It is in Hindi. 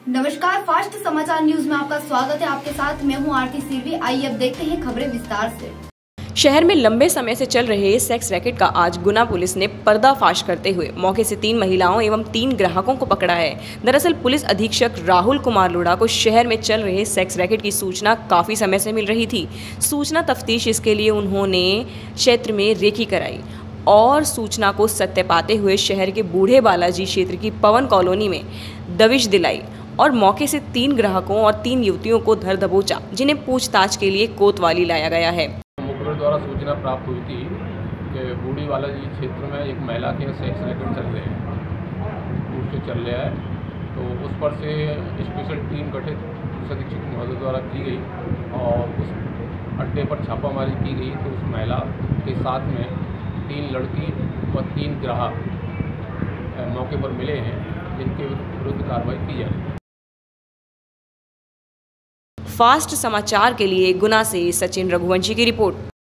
नमस्कार, फास्ट समाचार न्यूज में आपका स्वागत है। आपके साथ मैं हूं आरती सिरवी। आइए अब देखते हैं खबरें विस्तार से। शहर में लंबे समय से चल रहे सेक्स रैकेट का आज गुना पुलिस ने पर्दाफाश करते हुए मौके से 3 महिलाओं एवं 3 ग्राहकों को पकड़ा है। दरअसल पुलिस अधीक्षक राहुल कुमार लोढ़ा को शहर में चल रहे सेक्स रैकेट की सूचना काफी समय से मिल रही थी। सूचना तफ्तीश इसके लिए उन्होंने क्षेत्र में रेकी कराई और सूचना को सत्य पाते हुए शहर के बूढ़े बालाजी क्षेत्र की पवन कॉलोनी में दबिश दिलाई और मौके से 3 ग्राहकों और 3 युवतियों को धर दबोचा, जिन्हें पूछताछ के लिए कोतवाली लाया गया है। मुखबिर द्वारा सूचना प्राप्त हुई थी कि बूढ़ी बालाजी क्षेत्र में एक महिला के सेक्स रैकेट चल रहे हैं, दूर से चल रहा है। तो उस पर से स्पेशल टीम गठित पुलिस अधीक्षक महोदय द्वारा की गई और उस अड्डे पर छापामारी की गई। तो उस महिला के साथ में 3 लड़की व 3 ग्राहक मौके पर मिले हैं, जिनके विरुद्ध कार्रवाई की जा रही है। फास्ट समाचार के लिए गुना से सचिन रघुवंशी की रिपोर्ट।